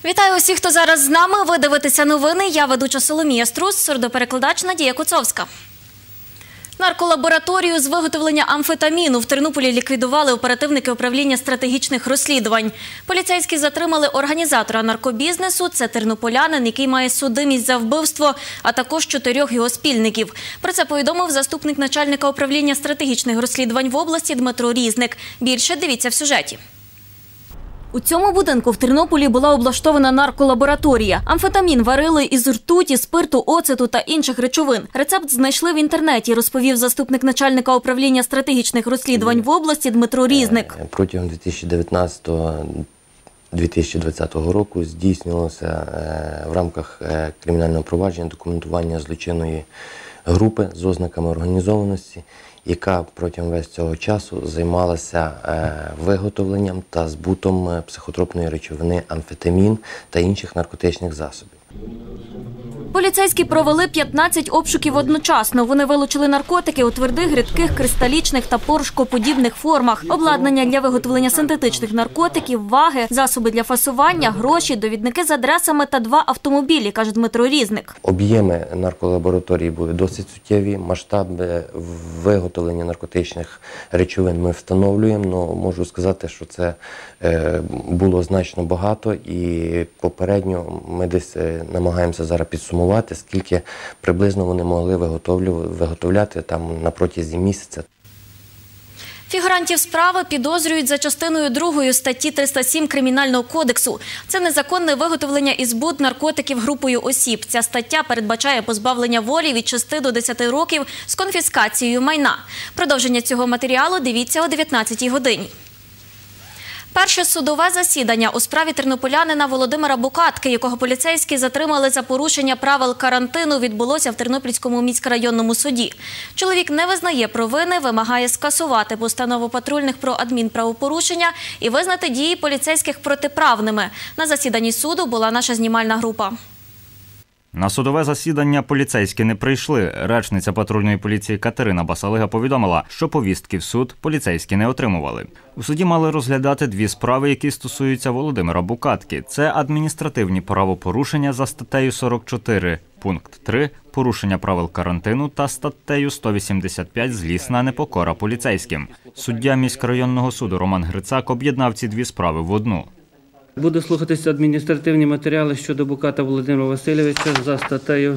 Вітаю усіх, хто зараз з нами. Ви дивитеся новини. Я ведуча Соломія Струс, сурдоперекладач Надія Куцовська. Нарколабораторію з виготовлення амфетаміну в Тернополі ліквідували оперативники управління стратегічних розслідувань. Поліцейські затримали організатора наркобізнесу. Це тернополянин, який має судимість за вбивство, а також 4 його спільників. Про це повідомив заступник начальника управління стратегічних розслідувань в області Дмитро Різник. Більше дивіться в сюжеті. У цьому будинку в Тернополі була облаштована нарколабораторія. Амфетамін варили із ртуті, спирту, оцету та інших речовин. Рецепт знайшли в інтернеті, розповів заступник начальника управління стратегічних розслідувань в області Дмитро Різник. Протягом 2019-2020 року здійснювалося в рамках кримінального провадження документування злочинної групи з ознаками організованості, яка протягом весь цього часу займалася виготовленням та збутом психотропної речовини амфетамін та інших наркотичних засобів. Поліцейські провели 15 обшуків одночасно. Вони вилучили наркотики у твердих, рідких, кристалічних та порошкоподібних формах, обладнання для виготовлення синтетичних наркотиків, ваги, засоби для фасування, гроші, довідники з адресами та 2 автомобілі, каже Дмитро Різник. Об'єми нарколабораторії були досить суттєві, масштаби виготовлення наркотичних речовин ми встановлюємо, але можу сказати, що це було значно багато і попередньо ми десь намагаємося зараз підсумувати, скільки приблизно вони могли виготовляти там на протязі місяця. Фігурантів справи підозрюють за частиною 2 статті 307 Кримінального кодексу. Це незаконне виготовлення і збут наркотиків групою осіб. Ця стаття передбачає позбавлення волі від 6 до 10 років з конфіскацією майна. Продовження цього матеріалу дивіться о 19-й годині. Перше судове засідання у справі тернополянина Володимира Букатки, якого поліцейські затримали за порушення правил карантину, відбулося в Тернопільському міськрайонному суді. Чоловік не визнає провини, вимагає скасувати постанову патрульних про адмінправопорушення і визнати дії поліцейських протиправними. На засіданні суду була наша знімальна група. На судове засідання поліцейські не прийшли. Речниця патрульної поліції Катерина Басалига повідомила, що повістки в суд поліцейські не отримували. У суді мали розглядати 2 справи, які стосуються Володимира Букатки. Це адміністративні правопорушення за статтею 44, пункт 3, порушення правил карантину та статтею 185 злісна непокора поліцейським. Суддя міськрайонного суду Роман Грицак об'єднав ці 2 справи в одну. Буде слухатися адміністративні матеріали щодо Буката Володимира Васильовича за статтею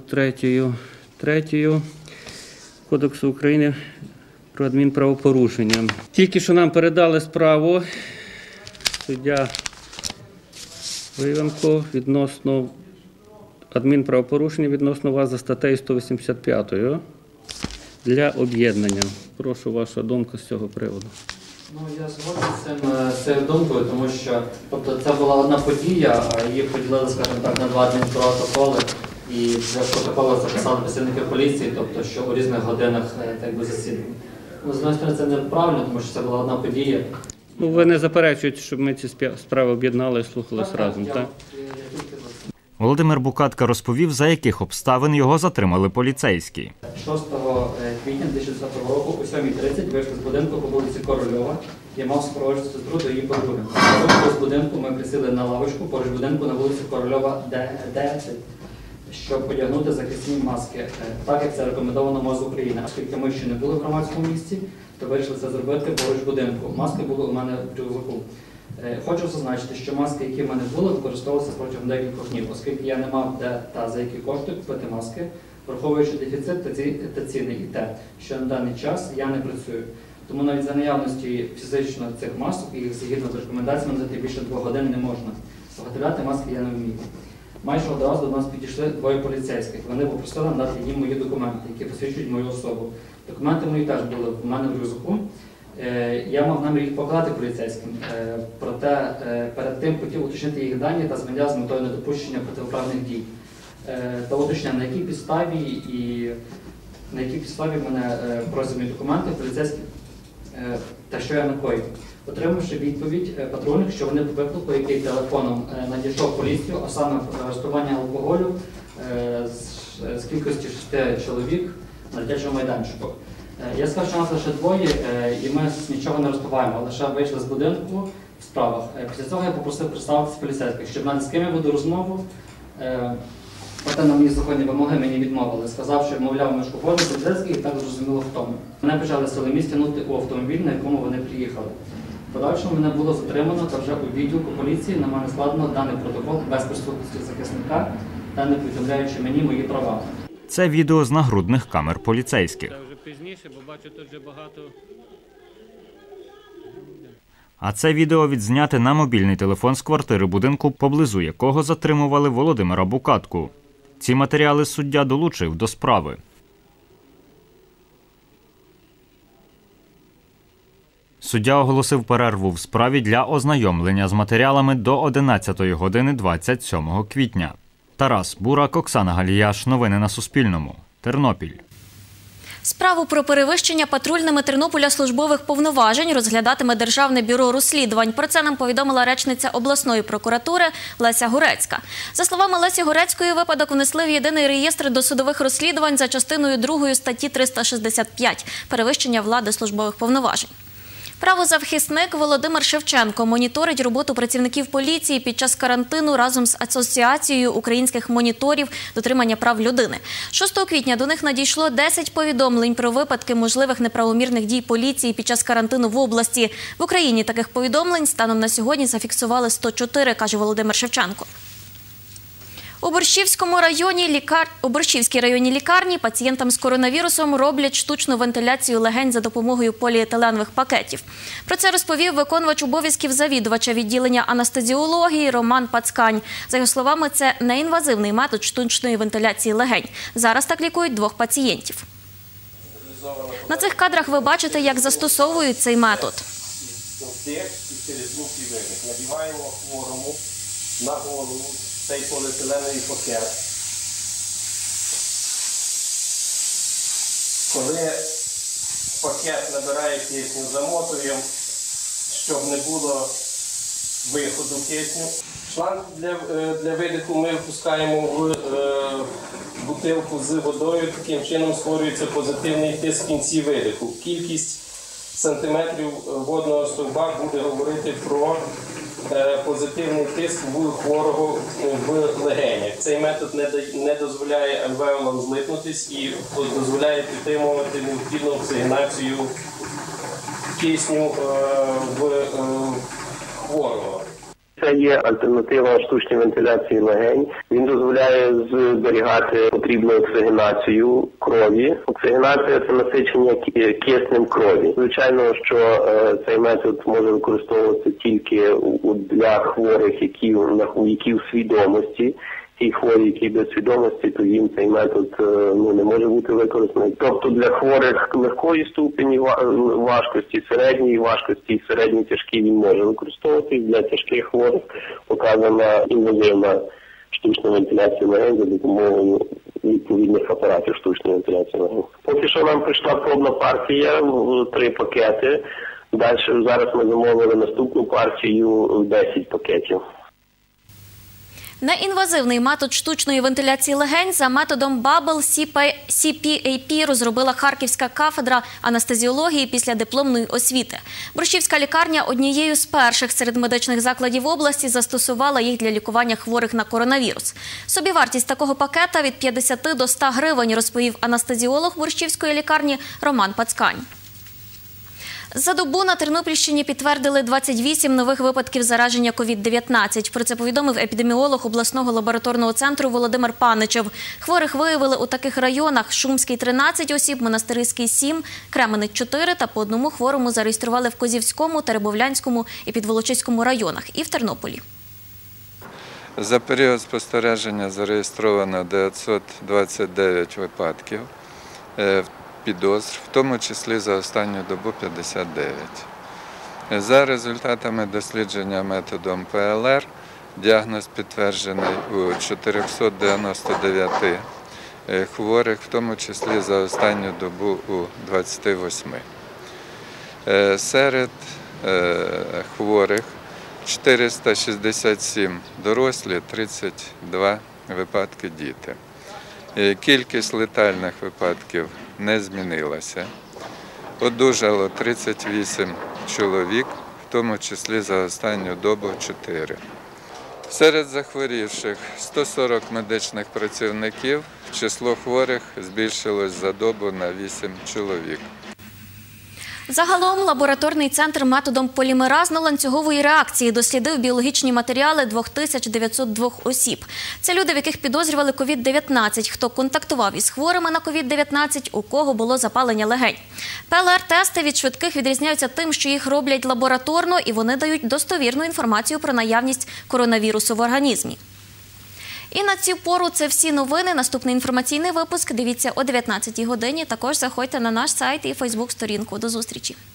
43 Кодексу України про адмінправопорушення. Тільки що нам передали справу суддя Виявенко відносно адмінправопорушення відносно вас за статтею 185 для об'єднання. Прошу ваша думка з цього приводу. Я згоден з цією думкою, тому що це була одна подія, а її поділили, скажімо так, на 2 адмінпротоколи, і вже в протоколах записали працівники поліції, тобто що у різних годинах засідання. З однієї сторони, це неправильно, тому що це була одна подія. Ви не заперечуєте, щоб ми ці справи об'єднали і слухались разом, так? Володимир Букатка розповів, за яких обставин його затримали поліцейські. 6 квітня 2010 року о 7:30 вийшли з будинку по вулиці Корольова і мав супроводжувати сестру до її подруги. З будинку ми присіли на лавочку поруч будинку на вулиці Корольова 10, щоб одягнути захисні маски, так як це рекомендовано МОЗ України. Оскільки ми ще не були в громадському місці, то вирішили це зробити поруч будинку. Маски були у мене в рюкзаку. Хочу зазначити, що маски, які в мене були, використовувалися протягом декількох днів, оскільки я не мав де та за які кошти купити маски, враховуючи дефіцит та ціни і те, що на даний час я не працюю. Тому навіть за наявності фізично цих масок, і їх згідно з рекомендаціями за більше 2 годин не можна. Виготовляти маски я не вмію. Майже одразу до нас підійшли 2 поліцейських. Вони попросили надати їм мої документи, які посвідчують мою особу. Документи мої теж були в мене в рюкзаку. Я мав намір їх покладати поліцейським, проте перед тим хотів уточнити їх дані та звання з метою недопущення протиправних дій. Та уточняв, на якій підставі в мене просять мої документи поліцейські та що я накоїв. Отримавши відповідь патрульних, що вони викликали, який телефоном надійшов поліцію, а саме реєстрування алкоголю з кількості 6 чоловік на дитячому майданчику. Я скажу, що нас лише двоє, і ми нічого не розпиваємо, лише вийшли з будинку в справах. Після цього я попросив представитися поліцейських, щоб навіть з ким я веду розмову. Проте на мої законні вимоги мені відмовили, сказав, що, мовляв, ми ж купили поліцейських і так зрозуміло в тому. Мене почали силоміць тягнути у автомобіль, на якому вони приїхали. В подальшому мене було затримано та вже у відділку поліції на мене складено даний протокол без присутності захисника та не повідомляючи мені мої права. Це відео з нагрудних камер поліцейських. Це вже пізніше, бо бачу, тут вже багато. А це відео відзняте на мобільний телефон з квартири будинку, поблизу якого затримували Володимира Букатку. Ці матеріали суддя долучив до справи. Суддя оголосив перерву в справі для ознайомлення з матеріалами до 11 години 27 квітня. Тарас Бурак, Оксана Галіяш. Новини на Суспільному. Тернопіль. Справу про перевищення патрульними Тернополя службових повноважень розглядатиме Державне бюро розслідувань. Про це нам повідомила речниця обласної прокуратури Леся Горецька. За словами Лесі Горецької, випадок внесли в єдиний реєстр досудових розслідувань за частиною 2 статті 365 – перевищення влади службових повноважень. Правозахисник Володимир Шевченко моніторить роботу працівників поліції під час карантину разом з Асоціацією українських моніторів дотримання прав людини. 6 квітня до них надійшло 10 повідомлень про випадки можливих неправомірних дій поліції під час карантину в області. В Україні таких повідомлень станом на сьогодні зафіксували 104, каже Володимир Шевченко. У Борщівській районній лікарні пацієнтам з коронавірусом роблять штучну вентиляцію легень за допомогою поліетиленових пакетів. Про це розповів виконувач обов'язків завідувача відділення анестезіології Роман Пацкань. За його словами, це неінвазивний метод штучної вентиляції легень. Зараз так лікують 2 пацієнтів. На цих кадрах ви бачите, як застосовують цей метод. Надіваємо хворому на голову цей поліетиленовий пакет. Коли пакет набирає кисню, замотуємо, щоб не було виходу кисню. Шланг для видиху ми впускаємо в бутилку з водою, таким чином створюється позитивний тиск в кінці видиху. Кількість сантиметрів водного стовба буде говорити про позитивний тиск в хворого в легенях. Цей метод не дозволяє альвеолам злипнутись і дозволяє підтримувати необхідну оксигенацію кисню в хворого. Це є альтернатива штучній вентиляції легень. Він дозволяє зберігати потрібну оксигенацію крові. Оксигенація – це насичення киснем крові. Звичайно, що цей метод може використовуватися тільки для хворих, які в свідомості. Ті хворі, які без свідомості, то їм цей метод не може бути використаний. Тобто для хворих легкої ступені важкості, середньої важкості і середньої тяжкій він може використовуватись. Для тяжких хворих показана інвазивна штучна вентиляція легень за допомогою відповідних апаратів штучної вентиляції легень. Поки що нам прийшла пробна партія в 3 пакети. Далі зараз ми замовили наступну партію в 10 пакетів. Неінвазивний метод штучної вентиляції легень за методом Bubble CPAP розробила Харківська кафедра анестезіології після дипломної освіти. Борщівська лікарня однією з перших серед медичних закладів області застосувала їх для лікування хворих на коронавірус. Собівартість такого пакета від 50 до 100 гривень, розповів анестезіолог Борщівської лікарні Роман Пацкань. За добу на Тернопільщині підтвердили 28 нових випадків зараження COVID-19. Про це повідомив епідеміолог обласного лабораторного центру Володимир Паничев. Хворих виявили у таких районах: Шумський – 13 осіб, Монастириський – 7, Кременець – 4 та по одному хворому зареєстрували в Козівському, Теребовлянському і Підволочиському районах і в Тернополі. За період спостереження зареєстровано 929 випадків підозр, в тому числі за останню добу 59. За результатами дослідження методом ПЛР діагноз підтверджений у 499 хворих, в тому числі за останню добу у 28. Серед хворих 467 дорослі, 32 випадки діти. Кількість летальних випадків не змінилася. Одужало 38 чоловік, в тому числі за останню добу 4. Серед захворівших 140 медичних працівників, число хворих збільшилось за добу на 8 чоловік. Загалом лабораторний центр методом полімеразно-ланцюгової реакції дослідив біологічні матеріали 2902 осіб. Це люди, в яких підозрювали COVID-19, хто контактував із хворими на COVID-19, у кого було запалення легень. ПЛР-тести від швидких відрізняються тим, що їх роблять лабораторно і вони дають достовірну інформацію про наявність коронавірусу в організмі. І на цю пору це всі новини. Наступний інформаційний випуск дивіться о 19-й годині. Також заходьте на наш сайт і фейсбук-сторінку. До зустрічі!